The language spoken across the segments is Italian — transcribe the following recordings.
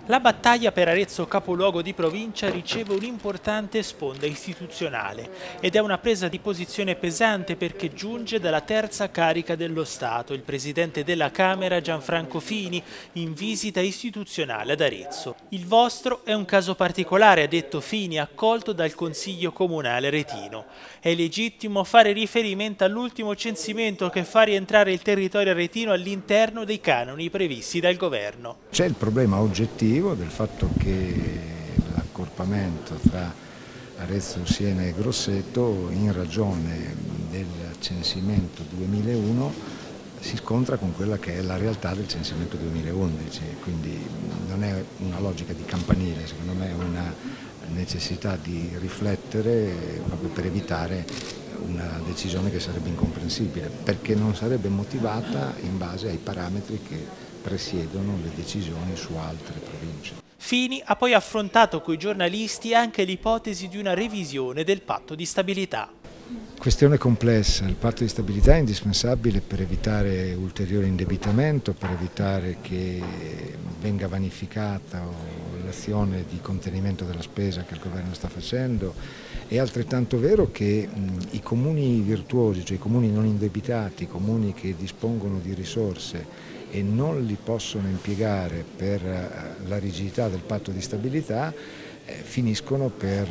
La battaglia per Arezzo capoluogo di provincia riceve un'importante sponda istituzionale ed è una presa di posizione pesante perché giunge dalla terza carica dello Stato, il presidente della Camera Gianfranco Fini, in visita istituzionale ad Arezzo. Il vostro è un caso particolare, ha detto Fini, accolto dal Consiglio Comunale aretino. È legittimo fare riferimento all'ultimo censimento che fa rientrare il territorio aretino all'interno dei canoni previsti dal governo. C'è il problema oggettivo del fatto che l'accorpamento tra Arezzo, Siena e Grosseto, in ragione del censimento 2001, si scontra con quella che è la realtà del censimento 2011, quindi non è una logica di campanile, secondo me è una necessità di riflettere proprio per evitare una decisione che sarebbe incomprensibile, perché non sarebbe motivata in base ai parametri che presiedono le decisioni su altre province. Fini ha poi affrontato coi giornalisti anche l'ipotesi di una revisione del patto di stabilità. Questione complessa, il patto di stabilità è indispensabile per evitare ulteriore indebitamento, per evitare che venga vanificata l'azione di contenimento della spesa che il governo sta facendo. È altrettanto vero che i comuni virtuosi, cioè i comuni non indebitati, i comuni che dispongono di risorse e non li possono impiegare per la rigidità del patto di stabilità, finiscono per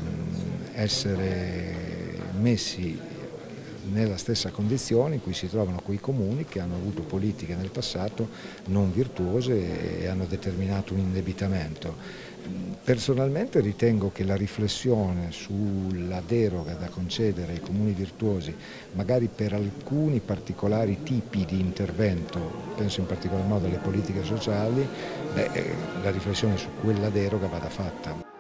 essere messi nella stessa condizione in cui si trovano quei comuni che hanno avuto politiche nel passato non virtuose e hanno determinato un indebitamento. Personalmente ritengo che la riflessione sulla deroga da concedere ai comuni virtuosi, magari per alcuni particolari tipi di intervento, penso in particolar modo alle politiche sociali, la riflessione su quella deroga vada fatta.